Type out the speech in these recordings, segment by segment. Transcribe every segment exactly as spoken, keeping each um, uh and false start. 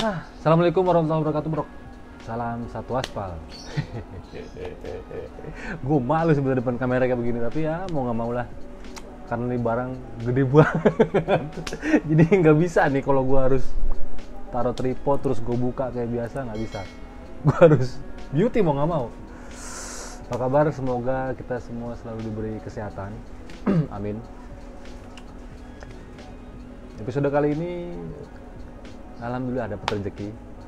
Ah, Assalamualaikum warahmatullahi wabarakatuh, bro. Salam satu aspal. Gue malu sebenarnya depan kamera kayak begini, tapi ya mau nggak mau lah. Karena ini barang gede banget. Jadi nggak bisa nih kalau gue harus taruh tripod terus gue buka kayak biasa, nggak bisa. Gue harus beauty mau nggak mau. Apa kabar? Semoga kita semua selalu diberi kesehatan. Amin. Episode kali ini alhamdulillah dapat rezeki.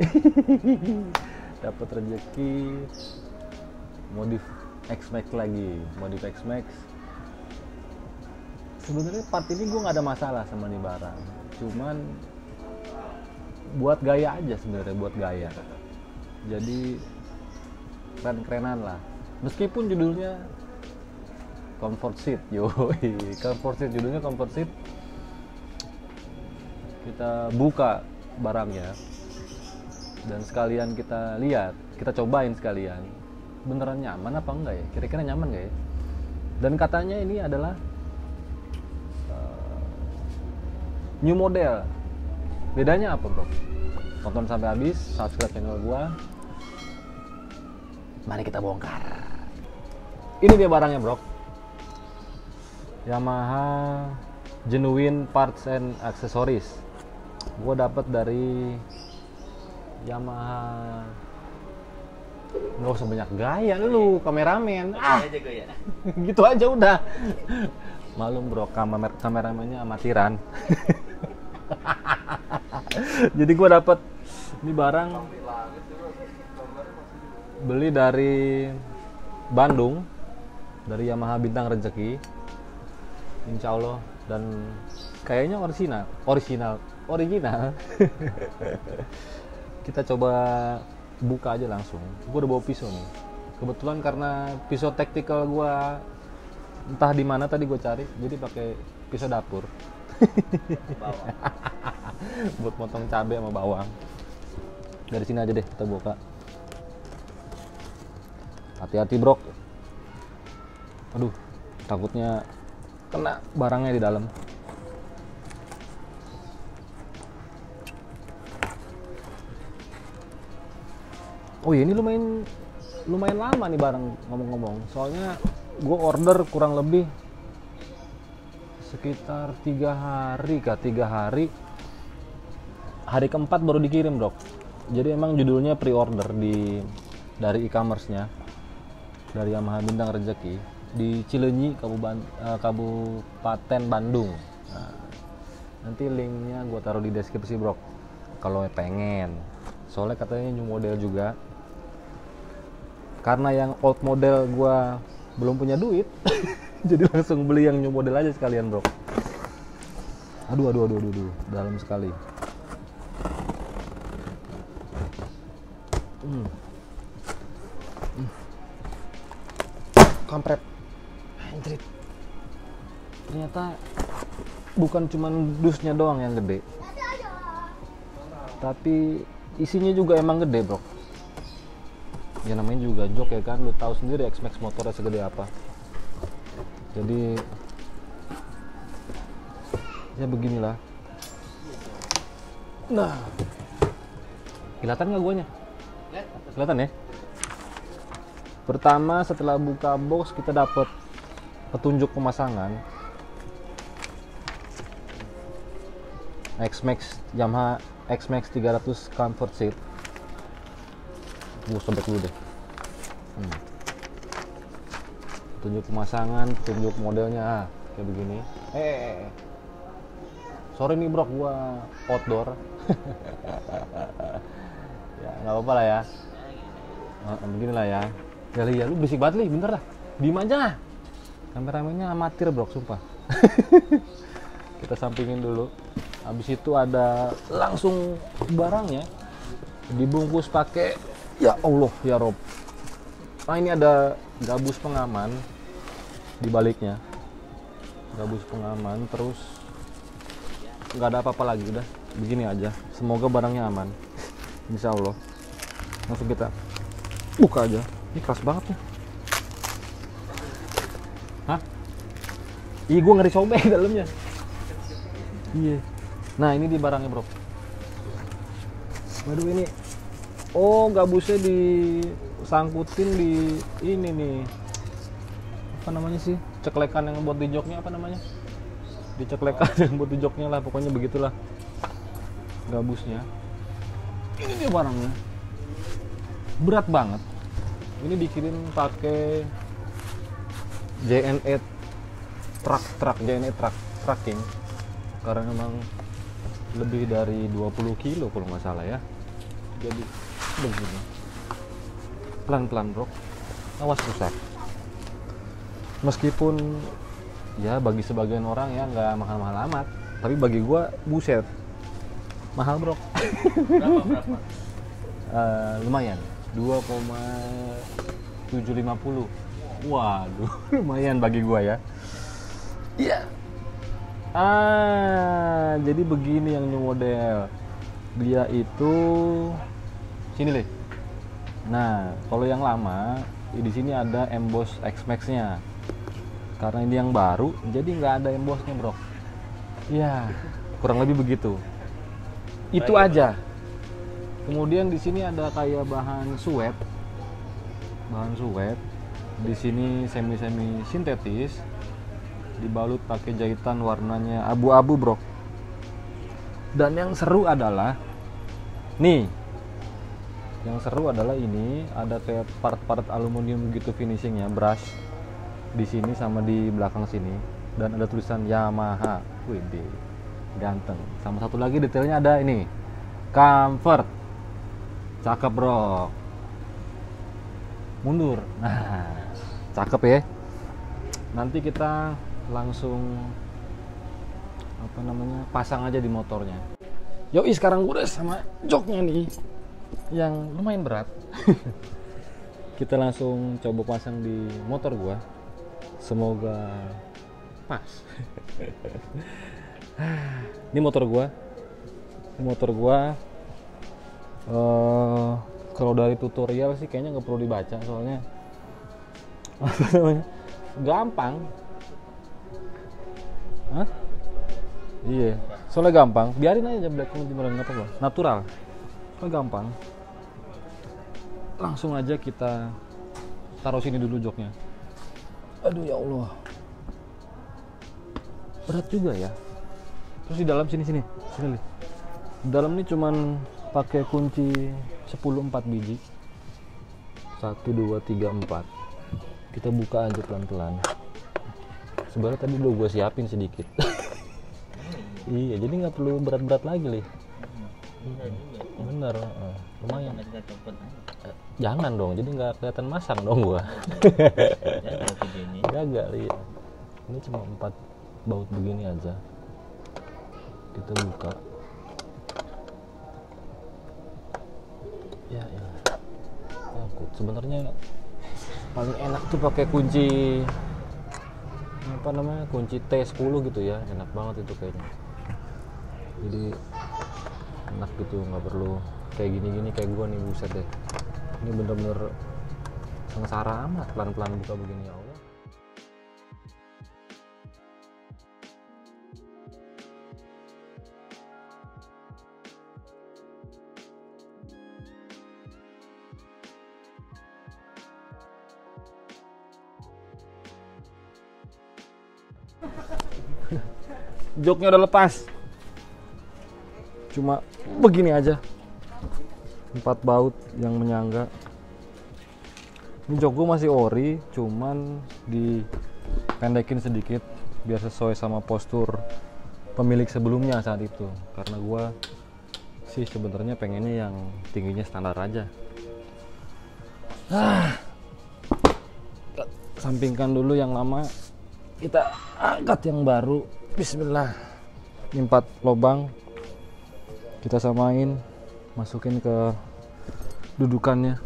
Dapat rezeki modif X-Max lagi, modif X-Max. Sebenarnya part ini gue nggak ada masalah sama nih barang, cuman buat gaya aja sebenarnya, buat gaya. Jadi keren-kerenan lah. Meskipun judulnya comfort seat, yo, comfort seat, judulnya comfort seat. Kita buka barangnya dan sekalian kita lihat, kita cobain sekalian beneran nyaman apa enggak ya, kira-kira nyaman nggak ya. Dan katanya ini adalah uh, new model. Bedanya apa, bro? Tonton sampai habis, subscribe channel gua, mari kita bongkar. Ini dia barangnya, bro. Yamaha Genuine Parts and Accessories. Gue dapat dari Yamaha. Nggak usah banyak gaya lu, kameramen. Ah, aja gue ya. Gitu aja udah. Malum, bro, kamer kameramennya amatiran. Jadi gue dapat ini barang beli dari Bandung, dari Yamaha Bintang Rezeki. Insya Allah, dan kayaknya original, original. original Kita coba buka aja langsung. Gue udah bawa pisau nih, kebetulan karena pisau tactical gue entah di mana tadi gue cari, jadi pakai pisau dapur. Buat potong cabai sama bawang. Dari sini aja deh kita buka. Hati-hati, bro. Aduh, takutnya kena barangnya di dalam. Oh iya, ini lumayan lumayan lama nih barang, ngomong-ngomong. Soalnya gue order kurang lebih sekitar tiga hari kah, tiga hari. Hari keempat baru dikirim, bro. Jadi emang judulnya pre-order di dari e-commerce-nya, dari Yamaha Bintang Rezeki di Cileunyi, Kabupaten, Kabupaten Bandung. Nah, nanti linknya gue taruh di deskripsi, bro, kalau pengen. Soalnya katanya new model juga. Karena yang old model gua belum punya duit, jadi langsung beli yang new model aja sekalian, bro. Aduh, aduh, aduh, aduh, aduh. Dalam sekali. Hmm. Hmm. Kampret. Anjrit. Ternyata bukan cuman dusnya doang yang gede, tapi isinya juga emang gede, bro. Ya namanya juga jok ya kan, lu tahu sendiri X-Max motornya segede apa. Jadi ya beginilah. Nah, kelihatan nggak guanya? Kelihatan ya. Pertama, setelah buka box kita dapat petunjuk pemasangan X-Max, Yamaha X-Max tiga ratus comfort seat. Gue sobek dulu deh. hmm. Tunjuk pemasangan, tunjuk modelnya, kayak begini. Eh, sorry nih, bro, gua outdoor. Ya nggak apa-apa lah ya. Nah, begini lah ya. Ya, ya lu berisik banget nih, bentar dah. Diem aja. Kameramennya amatir, bro, sumpah. Kita sampingin dulu. Habis itu ada langsung barangnya dibungkus pakai, ya Allah ya Rob. Nah, ini ada gabus pengaman di baliknya. Gabus pengaman, terus nggak ada apa-apa lagi, udah begini aja. Semoga barangnya aman, insya Allah. Langsung kita buka aja. Ini keras banget nih. Hah? Iya, gue ngeri sobek dalamnya. Iya. Nah, ini di barangnya, bro. Waduh ini, oh gabusnya disangkutin di ini nih, apa namanya sih, ceklekan yang buat di joknya apa namanya? Diceklekan yang buat di joknya lah, pokoknya begitulah gabusnya. Ini dia barangnya, berat banget. Ini dikirim pakai J N E truck truck J N E truck trucking karena memang lebih dari dua puluh kilo kalau nggak salah ya. Jadi begini, pelan-pelan bro, awas rusak. Meskipun ya bagi sebagian orang ya nggak mahal-mahal amat, tapi bagi gua buset mahal bro. Berapa berapa? Uh, lumayan dua koma tujuh lima nol. Waduh, lumayan bagi gua ya. Iya. Ah, jadi begini yang new model. Dia itu sini leh. Nah, kalau yang lama di sini ada emboss X-Max-nya. Karena ini yang baru, jadi nggak ada embossnya, bro. Ya, kurang lebih begitu. Itu aja. Kemudian di sini ada kayak bahan suede, bahan suede. Di sini semi-semi sintetis, dibalut pakai jahitan warnanya abu-abu, bro. Dan yang seru adalah, nih, yang seru adalah ini ada kayak part-part aluminium gitu finishingnya, brush di sini sama di belakang sini, dan ada tulisan Yamaha. Wih, ganteng. Sama satu lagi detailnya ada ini, comfort. Cakep bro. Mundur. Nah, cakep ya. Nanti kita langsung apa namanya pasang aja di motornya. Yoi, sekarang gue udah sama joknya nih yang lumayan berat. Kita langsung coba pasang di motor gua. Semoga pas. Ini motor gua. Ini motor gua. Uh, kalau dari tutorial sih kayaknya nggak perlu dibaca, soalnya apa namanya gampang. Hah? Iya, soalnya gampang. Biarin aja black gimana nggak apa-apa. Natural. Soalnya gampang. Langsung aja kita taruh sini dulu joknya. Aduh ya Allah, berat juga ya. Terus di dalam sini sini sini. Di dalam ini cuman pakai kunci sepuluh empat biji. Satu dua tiga empat. Kita buka aja pelan-pelan. Sebenarnya tadi udah gue siapin sedikit. Iya, jadi nggak perlu berat-berat lagi lih. Bener, uh, lumayan. Jangan dong, jadi nggak kelihatan masang dong gua. Gagal, iya. Ini cuma empat baut begini aja. Kita buka. Ya, ya. Takut. Sebenarnya paling enak tuh pakai kunci apa namanya? Kunci T sepuluh gitu ya. Enak banget itu kayaknya. Jadi enak gitu, nggak perlu kayak gini-gini kayak gua nih, buset deh. Ini bener-bener sengsara amat pelan-pelan buka begini, ya Allah. Joknya udah lepas, cuma begini aja, empat baut yang menyangga. Ini jok gue masih ori, cuman dipendekin sedikit biar sesuai sama postur pemilik sebelumnya saat itu. Karena gue sih sebenarnya pengennya yang tingginya standar aja. Ah, sampingkan dulu yang lama, kita angkat yang baru. Bismillah. Ini empat lubang, kita samain, masukin ke dudukannya.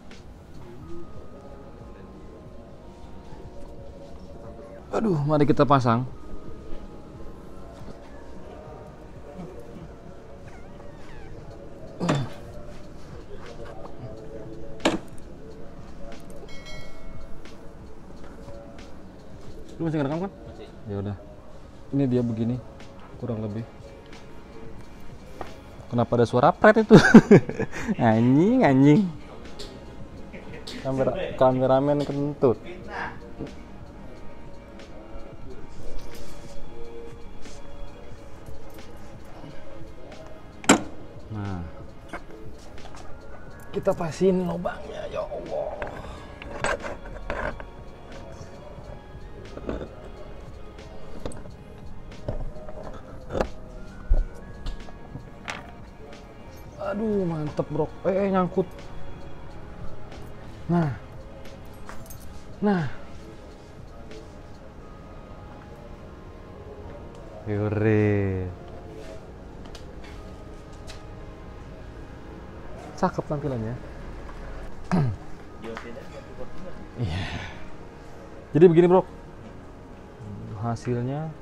Aduh, mari kita pasang. Lu masih ngerekam kan? Masih. Ya udah. Ini dia begini, kurang lebih. Kenapa ada suara pret itu? Anjing, anjing. Kamera, kameramen kentut. Nah, kita pasin lubangnya, ya Allah. Aduh, mantep bro. Eh, eh nyangkut. Nah, nah, Yure. Cakep tampilannya. Iya. Jadi begini bro, hasilnya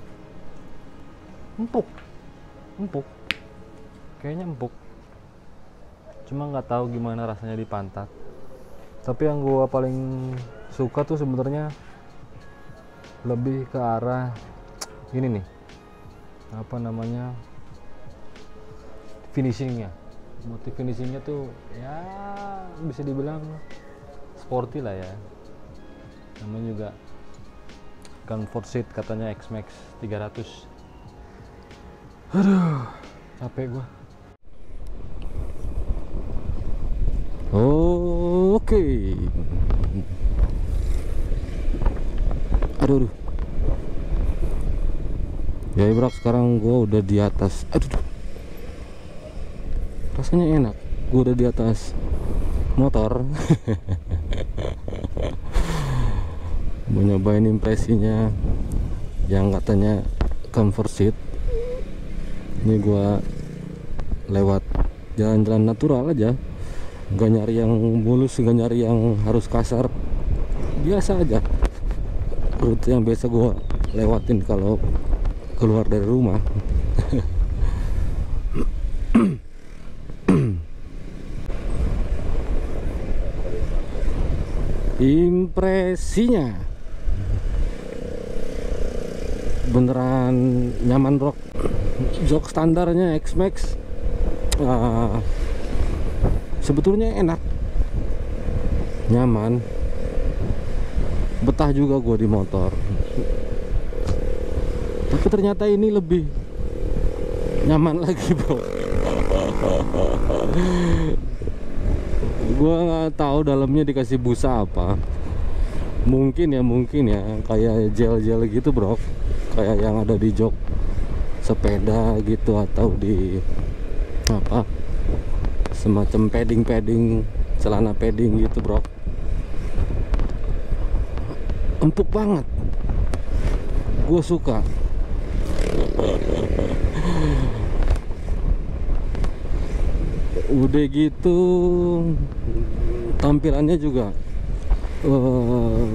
empuk, empuk, kayaknya empuk. Cuma nggak tahu gimana rasanya di pantat. Tapi yang gua paling suka tuh sebenarnya lebih ke arah ini nih, apa namanya, finishingnya. Motif finishingnya tuh ya bisa dibilang sporty lah ya. Namanya juga comfort seat katanya X-Max tiga ratus. Aduh, capek gua. Oh, oke. Okay. Aduh, aduh. Ya bro, sekarang gua udah di atas. Aduh, aduh. Rasanya enak. Gua udah di atas motor. Mau nyobain impresinya yang katanya comfort seat. Ini gua lewat jalan-jalan natural aja, nggak nyari yang mulus, nggak nyari yang harus kasar, biasa aja rute yang biasa gua lewatin kalau keluar dari rumah. Impresinya beneran nyaman bro. Jok standarnya X-Max uh, sebetulnya enak, nyaman, betah juga gue di motor. Tapi ternyata ini lebih nyaman lagi bro. Gue nggak tahu dalamnya dikasih busa apa. Mungkin ya, mungkin ya kayak gel-gel gitu bro, kayak yang ada di jok sepeda gitu, atau di apa semacam padding-padding, celana padding gitu bro. Empuk banget, gue suka. Udah gitu tampilannya juga uh,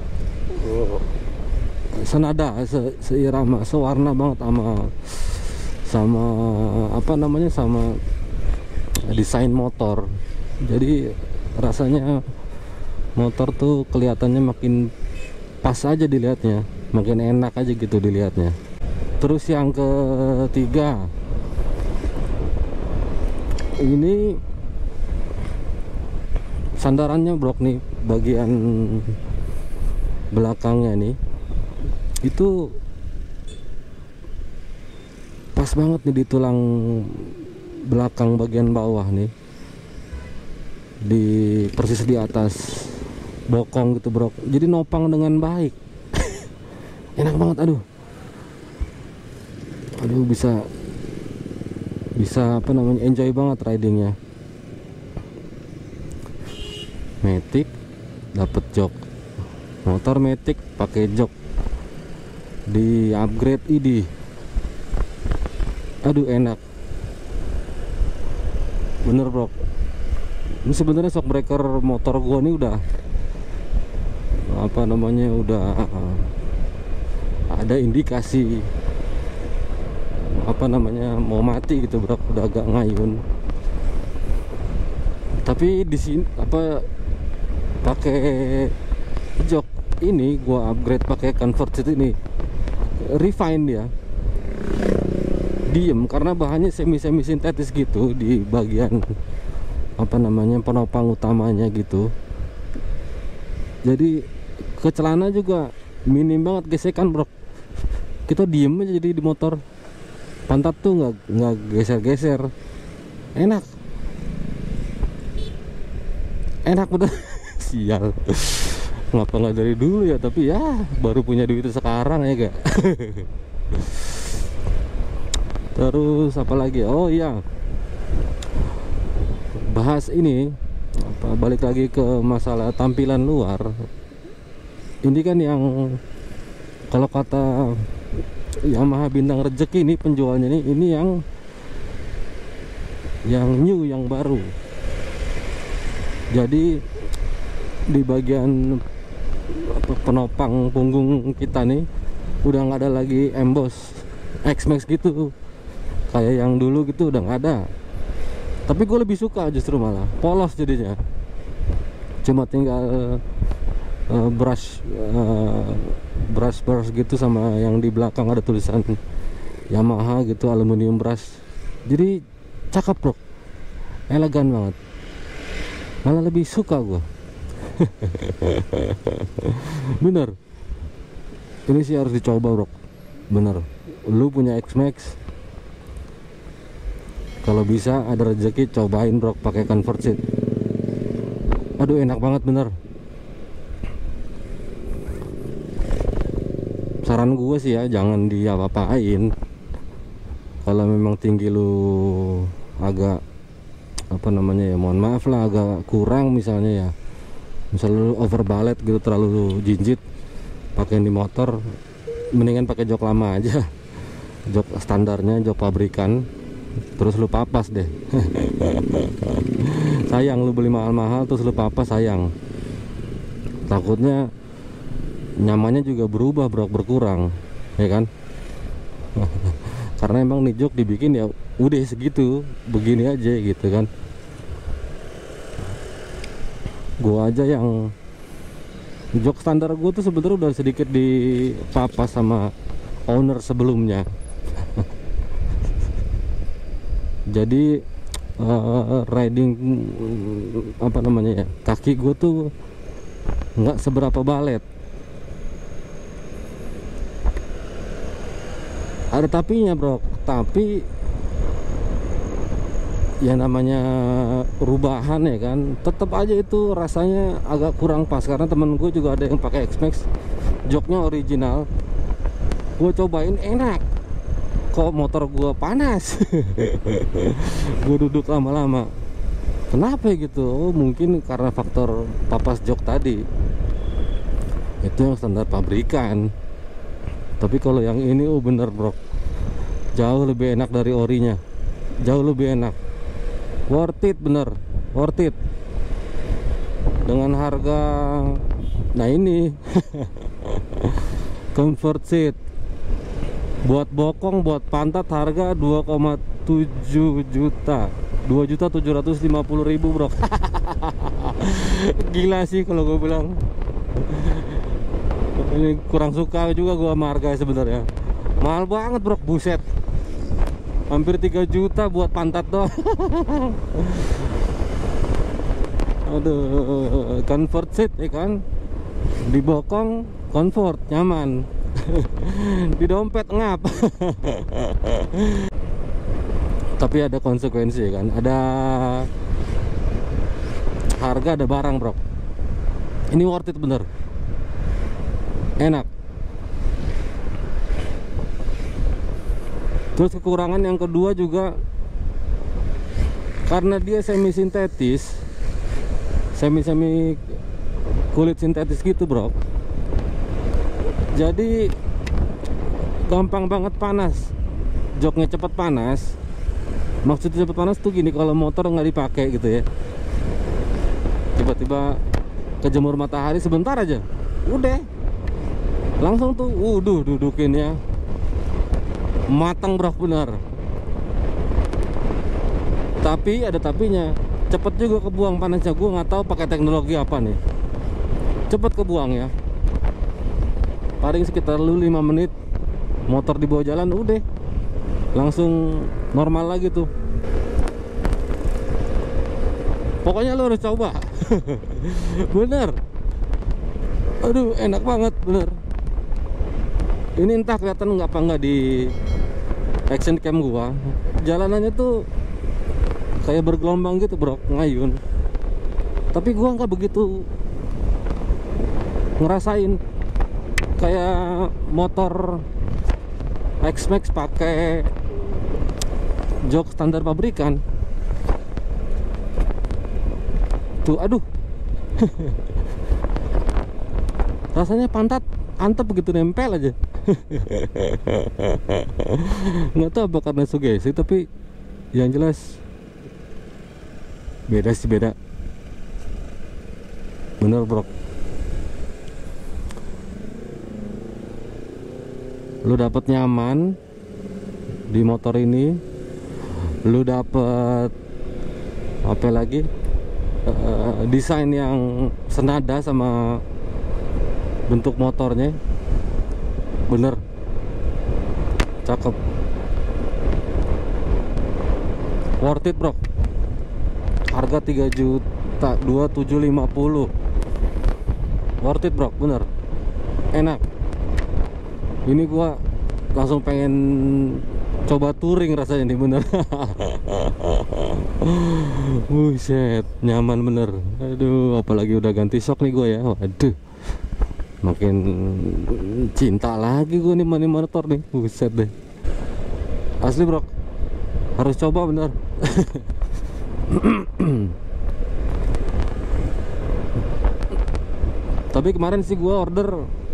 senada, se seirama, sewarna banget sama sama apa namanya, sama desain motor. Jadi rasanya motor tuh kelihatannya makin pas aja dilihatnya, makin enak aja gitu dilihatnya. Terus yang ketiga, ini sandarannya bro nih, bagian belakangnya nih itu pas banget nih di tulang belakang bagian bawah nih, di persis di atas bokong gitu bro. Jadi nopang dengan baik. Enak banget, aduh aduh bisa bisa apa namanya, enjoy banget ridingnya. Matic dapet jok, motor Matic pakai jok, di upgrade ini, aduh enak bener bro. Ini sebenarnya shock breaker motor gua nih udah apa namanya, udah uh, ada indikasi apa namanya mau mati gitu bro, udah agak ngayun. Tapi di sini apa pakai jok ini gua upgrade pakai convert seat ini, refine dia, diem karena bahannya semi-semi sintetis gitu di bagian apa namanya penopang utamanya gitu. Jadi ke celana juga minim banget gesekan bro. Kita diem aja jadi di motor, pantat tuh nggak nggak geser-geser, enak enak bener. Sial, ngapa nggak dari dulu ya, tapi ya baru punya duit sekarang ya gak. Terus apa lagi, oh iya, bahas ini apa, balik lagi ke masalah tampilan luar. Ini kan yang kalau kata Yamaha Bintang Rezeki ini penjualnya ini ini yang yang new, yang baru. Jadi di bagian apa, penopang punggung kita nih udah nggak ada lagi emboss X-Max gitu kayak yang dulu gitu, udah nggak ada. Tapi gue lebih suka justru malah polos jadinya, cuma tinggal uh, brush uh, brush brush gitu, sama yang di belakang ada tulisan Yamaha gitu, aluminium brush. Jadi cakep bro, elegan banget, malah lebih suka gue. Bener, ini sih harus dicoba bro, bener. Lu punya X-Max, kalau bisa ada rezeki cobain bro pakai convert seat. Aduh enak banget bener. Saran gue sih ya, jangan diapa-apain. Kalau memang tinggi lu agak apa namanya ya, mohon maaf lah, agak kurang misalnya ya, misalnya lu over balet gitu, terlalu jinjit pakai di motor, mendingan pakai jok lama aja, jok standarnya, jok pabrikan, terus lu papas deh. Sayang lu beli mahal-mahal terus lu papas, sayang. Takutnya nyamannya juga berubah bro, berkurang ya kan. Karena emang nih jok dibikin ya udah segitu, begini aja gitu kan. Gua aja yang jok standar gue tuh sebenarnya udah sedikit dipapas sama owner sebelumnya. Jadi uh, riding apa namanya ya, kaki gue tuh nggak seberapa balet. Ada tapinya bro, tapi ya namanya perubahan ya kan, tetap aja itu rasanya agak kurang pas. Karena temen gue juga ada yang pakai X-Max, joknya original, gue cobain enak, kok motor gue panas. Gue duduk lama-lama, kenapa gitu? Oh mungkin karena faktor papas jok tadi, itu yang standar pabrikan. Tapi kalau yang ini oh bener bro, jauh lebih enak dari orinya, jauh lebih enak, worth it, bener worth it. Dengan harga, nah ini comfort seat buat bokong, buat pantat, harga dua koma tujuh juta, dua juta tujuh ratus lima puluh ribu bro. Gila sih kalau gue bilang. Ini kurang suka juga gua sama harganya sebenarnya, mahal banget bro, buset, hampir tiga juta buat pantat doang. Aduh, comfort seat ya kan, di bokong comfort, nyaman. Di dompet ngap. Tapi ada konsekuensi kan, ada harga, ada barang bro. Ini worth it bener, enak. Terus kekurangan yang kedua juga, karena dia semi sintetis, semi semi kulit sintetis gitu bro, jadi gampang banget panas, joknya cepet panas. Maksudnya cepet panas tuh gini, kalau motor nggak dipakai gitu ya, tiba-tiba kejemur matahari sebentar aja, udah langsung tuh, waduh, dudukin ya, matang bro, bener. Tapi ada tapinya, cepet juga kebuang panasnya. Gue nggak tahu pakai teknologi apa nih, cepet kebuang ya. Paling sekitar lu lima menit motor di bawah jalan udah langsung normal lagi tuh. Pokoknya lo harus coba. Bener. Aduh, enak banget, bener. Ini entah kelihatan nggak apa nggak di action cam gua. Jalanannya tuh kayak bergelombang gitu bro, ngayun. Tapi gua nggak begitu ngerasain kayak motor X-Max pakai jok standar pabrikan. Tuh, aduh. Rasanya pantat antep begitu nempel aja. Nggak tahu apa karena sugesti, tapi yang jelas beda sih, beda. Bener bro. Lu dapet nyaman di motor ini, lu dapet apa lagi, uh, desain yang senada sama bentuk motornya. Bener, cakep, worth it bro. Harga tiga juta dua ribu tujuh ratus lima puluh, worth it bro, bener, enak. Ini gua langsung pengen coba touring rasanya nih, bener. Buset, nyaman bener. Aduh, apalagi udah ganti shock nih gua ya. Waduh, makin cinta lagi gua nih mani motor nih. Buset deh, asli bro, harus coba bener. Tapi kemarin sih gua order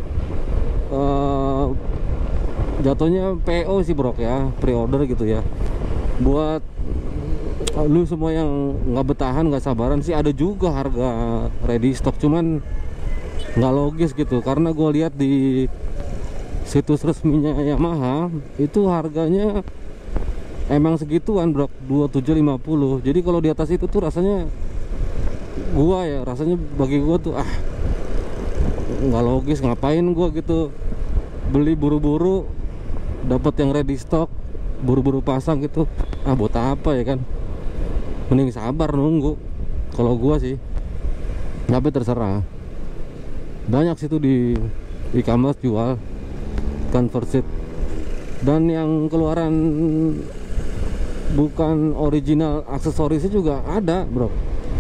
uh, jatuhnya P O sih bro ya, pre-order gitu ya. Buat lu semua yang nggak betahan, nggak sabaran sih, ada juga harga ready stock, cuman nggak logis gitu. Karena gue lihat di situs resminya Yamaha itu harganya emang segituan bro, dua ribu tujuh ratus lima puluh. Jadi kalau di atas itu tuh rasanya gua ya, rasanya bagi gua tuh ah nggak logis. Ngapain gua gitu beli buru-buru dapat yang ready stock, buru-buru pasang gitu, ah buat apa ya kan. Mending sabar nunggu kalau gua sih. Tapi terserah, banyak situ di e-commerce jual converted, dan yang keluaran bukan original aksesorisnya juga ada bro.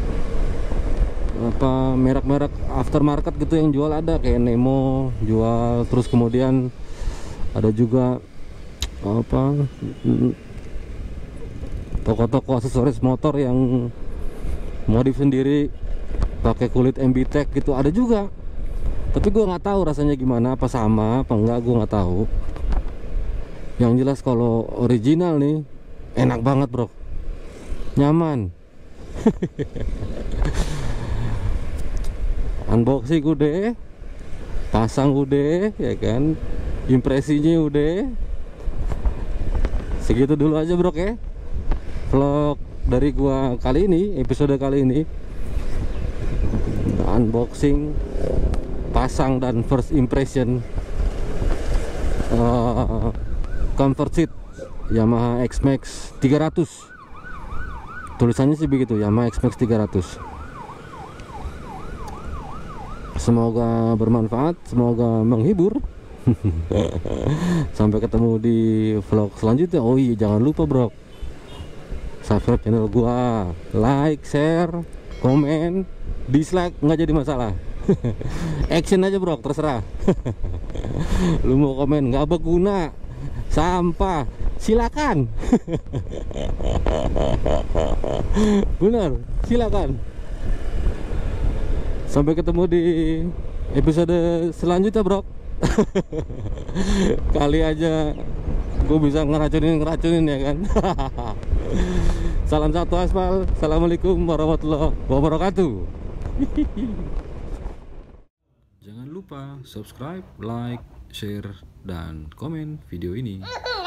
Apa merek-merek aftermarket gitu yang jual ada, kayak Nemo jual. Terus kemudian ada juga apa toko-toko aksesoris motor yang modif sendiri pakai kulit M B Tech gitu, ada juga. Tapi gue nggak tahu rasanya gimana, apa sama apa enggak, gue nggak tahu. Yang jelas kalau original nih enak banget bro, nyaman. Unboxing udah, pasang udah ya kan, impresinya udah. Segitu dulu aja bro ya vlog dari gua kali ini, episode kali ini. Unboxing, pasang, dan first impression uh, comfort seat Yamaha X-Max tiga ratus. Tulisannya sih begitu, Yamaha X-Max tiga ratus. Semoga bermanfaat, semoga menghibur. Sampai ketemu di vlog selanjutnya. Oh iya, jangan lupa bro, subscribe channel gua, like, share, komen, dislike nggak jadi masalah. Action aja bro, terserah. Lu mau komen nggak berguna, sampah, silakan. Bener, silakan. Sampai ketemu di episode selanjutnya bro. Kali aja gue bisa ngeracunin ngeracunin ya kan. Salam satu aspal. Assalamualaikum warahmatullahi wabarakatuh. Jangan lupa subscribe, like, share, dan komen video ini.